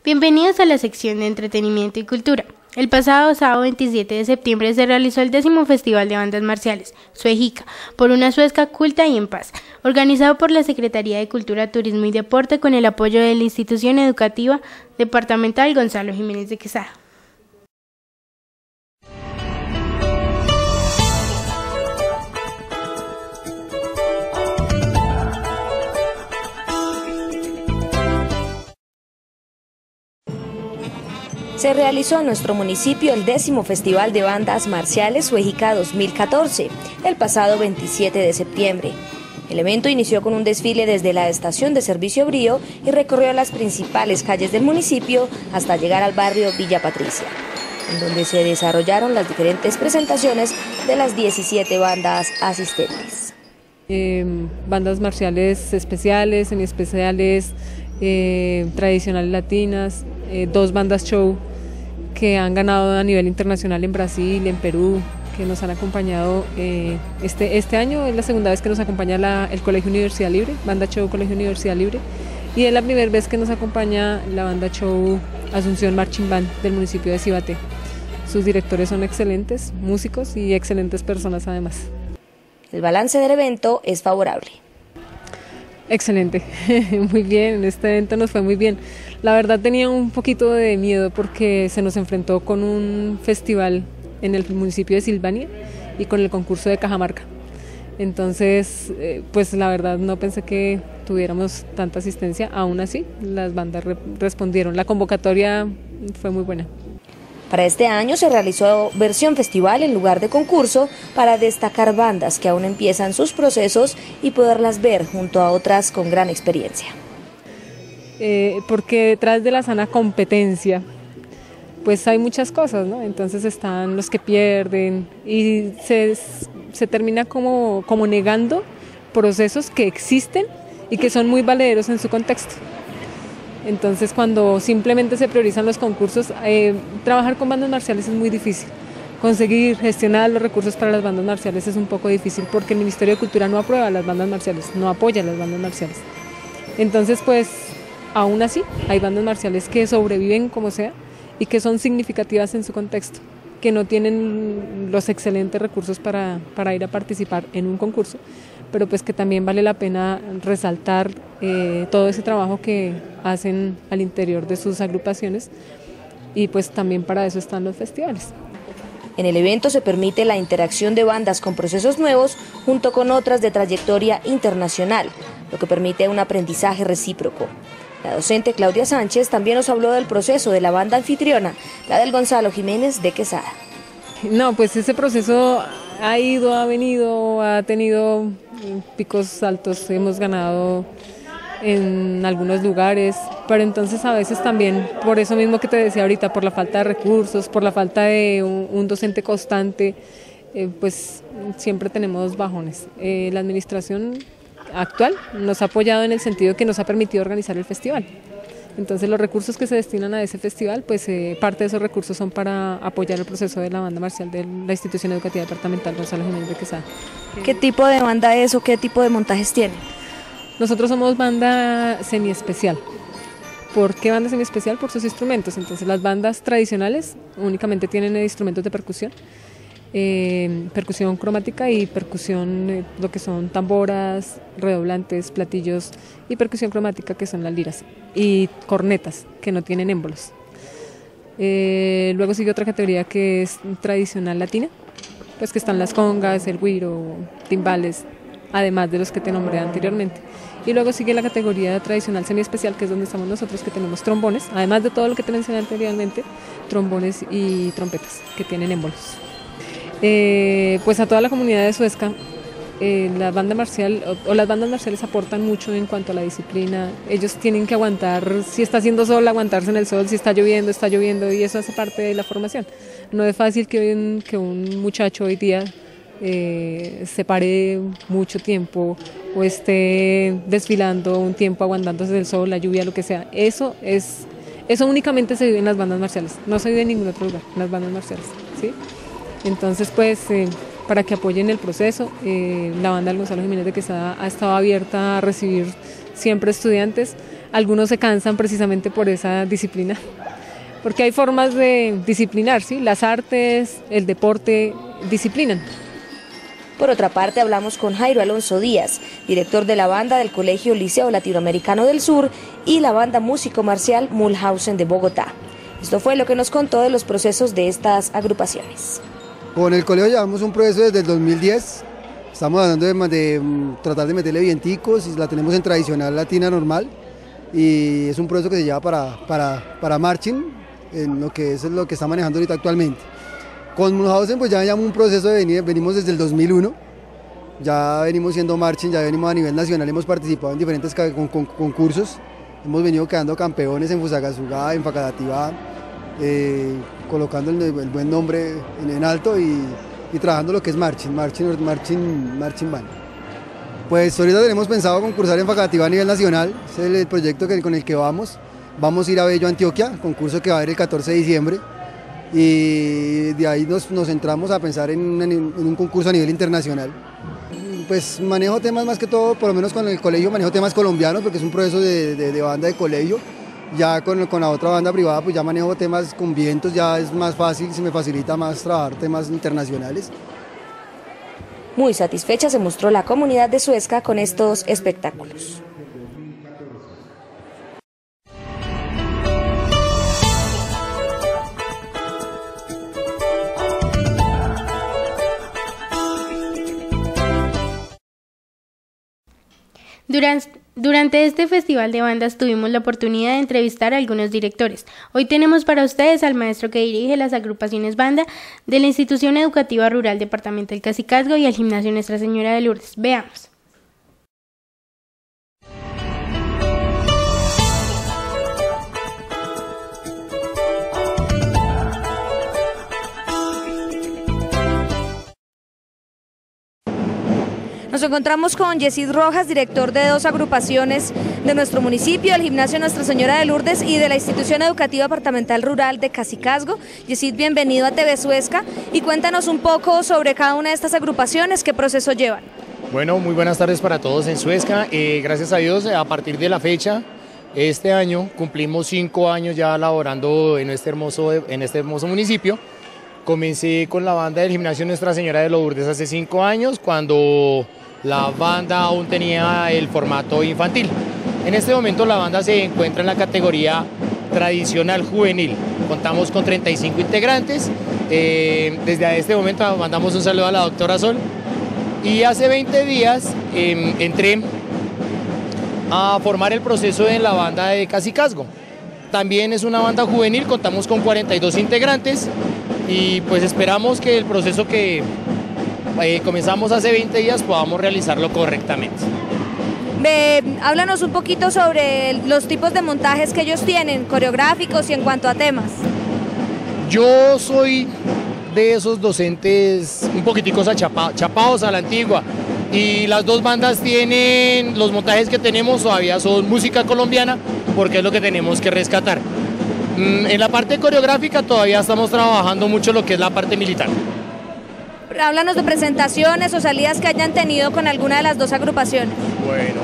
Bienvenidos a la sección de entretenimiento y cultura. El pasado sábado 27 de septiembre se realizó el 10º Festival de Bandas Marciales, Suejica, por una Suezca culta y en paz, organizado por la Secretaría de Cultura, Turismo y Deporte con el apoyo de la Institución Educativa Departamental Gonzalo Jiménez de Quesada. Se realizó en nuestro municipio el 10º Festival de Bandas Marciales Suejica 2014, el pasado 27 de septiembre. El evento inició con un desfile desde la estación de Servicio Brío y recorrió las principales calles del municipio hasta llegar al barrio Villa Patricia, en donde se desarrollaron las diferentes presentaciones de las 17 bandas asistentes. Bandas marciales especiales, semiespeciales, tradicionales latinas, 2 bandas show que han ganado a nivel internacional en Brasil, en Perú, que nos han acompañado este año. Es la segunda vez que nos acompaña el Colegio Universidad Libre, banda show Colegio Universidad Libre, y es la primera vez que nos acompaña la banda show Asunción Marching Band del municipio de Cibaté. Sus directores son excelentes músicos y excelentes personas además. El balance del evento es favorable. Excelente, muy bien, en este evento nos fue muy bien. La verdad tenía un poquito de miedo porque se nos enfrentó con un festival en el municipio de Silvania y con el concurso de Cajamarca. Entonces, pues la verdad no pensé que tuviéramos tanta asistencia, aún así las bandas respondieron. La convocatoria fue muy buena. Para este año se realizó versión festival en lugar de concurso para destacar bandas que aún empiezan sus procesos y poderlas ver junto a otras con gran experiencia. Porque detrás de la sana competencia pues hay muchas cosas, ¿no? Entonces están los que pierden y se termina como negando procesos que existen y que son muy valederos en su contexto. Entonces cuando simplemente se priorizan los concursos, trabajar con bandas marciales es muy difícil. Conseguir gestionar los recursos para las bandas marciales es un poco difícil porque el Ministerio de Cultura no aprueba las bandas marciales, no apoya las bandas marciales. Entonces pues aún así hay bandas marciales que sobreviven como sea y que son significativas en su contexto, que no tienen los excelentes recursos para ir a participar en un concurso, pero pues que también vale la pena resaltar todo ese trabajo que hacen al interior de sus agrupaciones y pues también para eso están los festivales. En el evento se permite la interacción de bandas con procesos nuevos junto con otras de trayectoria internacional, lo que permite un aprendizaje recíproco. La docente Claudia Sánchez también nos habló del proceso de la banda anfitriona, la del Gonzalo Jiménez de Quesada. No, pues ese proceso ha ido, ha venido, ha tenido picos altos, hemos ganado en algunos lugares, pero entonces a veces también, por eso mismo que te decía ahorita, por la falta de recursos, por la falta de un docente constante, pues siempre tenemos bajones. La administración actual nos ha apoyado en el sentido que nos ha permitido organizar el festival. Entonces los recursos que se destinan a ese festival, pues parte de esos recursos son para apoyar el proceso de la banda marcial de la Institución Educativa Departamental Gonzalo Jiménez de Quesada. ¿Qué tipo de banda es o qué tipo de montajes tiene? Nosotros somos banda semiespecial. ¿Por qué banda semiespecial? Por sus instrumentos. Entonces las bandas tradicionales únicamente tienen instrumentos de percusión, percusión cromática y percusión, lo que son tamboras, redoblantes, platillos y percusión cromática que son las liras y cornetas que no tienen émbolos. Luego sigue otra categoría que es tradicional latina, pues que están las congas, el güiro, timbales, además de los que te nombré anteriormente. Y luego sigue la categoría tradicional semiespecial, que es donde estamos nosotros, que tenemos trombones, además de todo lo que te mencioné anteriormente, trombones y trompetas que tienen émbolos. Pues a toda la comunidad de Suezca, la banda marcial o las bandas marciales aportan mucho en cuanto a la disciplina. Ellos tienen que aguantar, si está haciendo sol, aguantarse en el sol, si está lloviendo, y eso hace parte de la formación. No es fácil que un muchacho hoy día se pare mucho tiempo o esté desfilando un tiempo aguantándose del sol, la lluvia, lo que sea. Eso únicamente se vive en las bandas marciales, no se vive en ningún otro lugar, en las bandas marciales, ¿sí? Entonces pues para que apoyen el proceso, la banda del Gonzalo Jiménez de Quesada ha estado abierta a recibir siempre estudiantes, algunos se cansan precisamente por esa disciplina, porque hay formas de disciplinar, ¿sí? Las artes, el deporte disciplinan. Por otra parte, hablamos con Jairo Alonso Díaz, director de la banda del Colegio Liceo Latinoamericano del Sur y la banda músico marcial Mulhausen de Bogotá. Esto fue lo que nos contó de los procesos de estas agrupaciones. Con el colegio llevamos un proceso desde el 2010, estamos hablando de tratar de meterle vienticos, la tenemos en tradicional latina normal y es un proceso que se lleva para marching, en lo que es lo que está manejando ahorita actualmente. Con Mulhausen pues ya llevamos un proceso de venimos desde el 2001, ya venimos siendo marching, ya venimos a nivel nacional, hemos participado en diferentes concursos, hemos venido quedando campeones en Fusagasugá, en Facatativá, colocando el buen nombre en alto y trabajando lo que es marching band. Pues ahorita tenemos pensado concursar en Facatativá a nivel nacional, es el proyecto con el que vamos a ir a Bello, Antioquia, concurso que va a haber el 14 de diciembre y de ahí nos centramos a pensar en un concurso a nivel internacional. Pues manejo temas más que todo, por lo menos con el colegio manejo temas colombianos porque es un proceso de banda de colegio. Ya con la otra banda privada pues ya manejo temas con vientos, ya es más fácil, se me facilita más trabajar temas internacionales. Muy satisfecha se mostró la comunidad de Suezca con estos espectáculos. Durante este festival de bandas tuvimos la oportunidad de entrevistar a algunos directores. Hoy tenemos para ustedes al maestro que dirige las agrupaciones banda de la Institución Educativa Rural Departamental Cacicazgo y al Gimnasio Nuestra Señora de Lourdes. Veamos. Nos encontramos con Yesid Rojas, director de dos agrupaciones de nuestro municipio, el Gimnasio Nuestra Señora de Lourdes y de la Institución Educativa Departamental Rural de Cacicazgo. Yesid, bienvenido a TV Suezca y cuéntanos un poco sobre cada una de estas agrupaciones, qué proceso llevan. Bueno, muy buenas tardes para todos en Suezca. Gracias a Dios, a partir de la fecha, este año cumplimos 5 años ya laborando en este hermoso municipio. Comencé con la banda del Gimnasio Nuestra Señora de Lourdes hace 5 años, cuando la banda aún tenía el formato infantil. En este momento la banda se encuentra en la categoría tradicional juvenil. Contamos con 35 integrantes. Desde este momento mandamos un saludo a la doctora Sol. Y hace 20 días entré a formar el proceso en la banda de Cacicazgo. También es una banda juvenil, contamos con 42 integrantes y pues esperamos que el proceso que comenzamos hace 20 días podamos realizarlo correctamente. Háblanos un poquito sobre los tipos de montajes que ellos tienen, coreográficos y en cuanto a temas. Yo soy de esos docentes un poquiticos chapados a la antigua y las dos bandas tienen, los montajes que tenemos todavía son música colombiana porque es lo que tenemos que rescatar. En la parte coreográfica todavía estamos trabajando mucho lo que es la parte militar. Háblanos de presentaciones o salidas que hayan tenido con alguna de las dos agrupaciones. Bueno,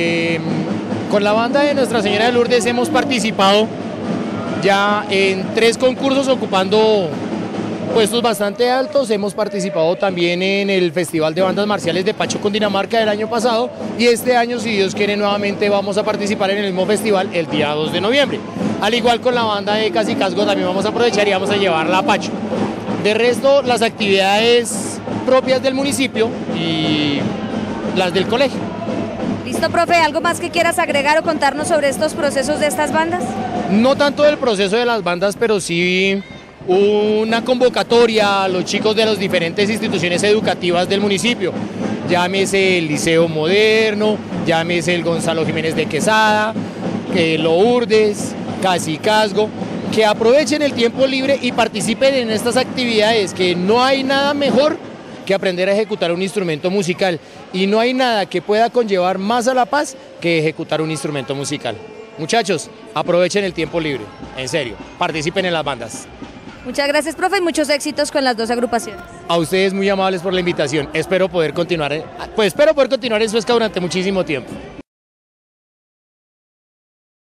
con la banda de Nuestra Señora de Lourdes hemos participado ya en 3 concursos ocupando puestos bastante altos. Hemos participado también en el Festival de Bandas Marciales de Pacho, Cundinamarca del año pasado y este año, si Dios quiere, nuevamente vamos a participar en el mismo festival el día 2 de noviembre. Al igual con la banda de Cacicazgo también vamos a aprovechar y vamos a llevarla a Pacho. De resto, las actividades propias del municipio y las del colegio. Listo, profe, ¿algo más que quieras agregar o contarnos sobre estos procesos de estas bandas? No tanto del proceso de las bandas, pero sí una convocatoria a los chicos de las diferentes instituciones educativas del municipio. Llámese el Liceo Moderno, llámese el Gonzalo Jiménez de Quesada, Lourdes, Cacicazgo, que aprovechen el tiempo libre y participen en estas actividades, que no hay nada mejor que aprender a ejecutar un instrumento musical y no hay nada que pueda conllevar más a la paz que ejecutar un instrumento musical. Muchachos, aprovechen el tiempo libre, en serio, participen en las bandas. Muchas gracias, profe, y muchos éxitos con las dos agrupaciones. A ustedes muy amables por la invitación, espero poder continuar en Suezca durante muchísimo tiempo.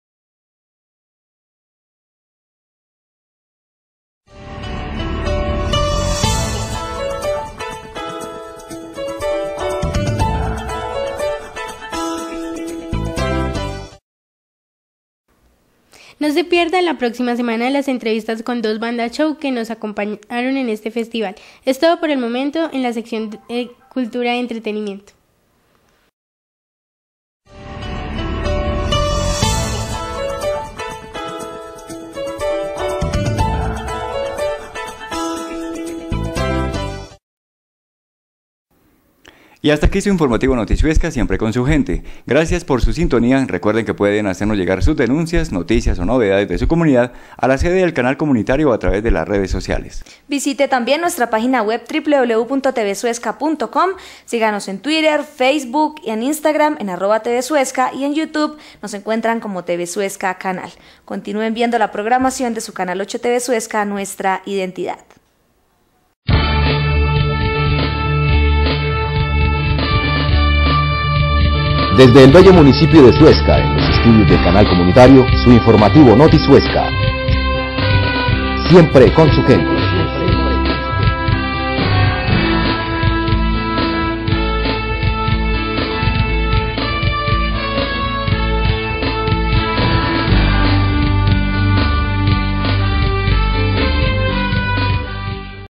No se pierda la próxima semana las entrevistas con 2 bandas show que nos acompañaron en este festival. Es todo por el momento en la sección de Cultura y Entretenimiento. Y hasta aquí su informativo Noticiuesca, siempre con su gente. Gracias por su sintonía. Recuerden que pueden hacernos llegar sus denuncias, noticias o novedades de su comunidad a la sede del canal comunitario o a través de las redes sociales. Visite también nuestra página web www.tvsuesca.com. Síganos en Twitter, Facebook y en Instagram en @tvsuesca, y en YouTube nos encuentran como TV Suesca Canal. Continúen viendo la programación de su canal 8 TV Suesca, nuestra identidad. Desde el bello municipio de Suesca, en los estudios del canal comunitario, su informativo Noticiuesca. Siempre con su gente.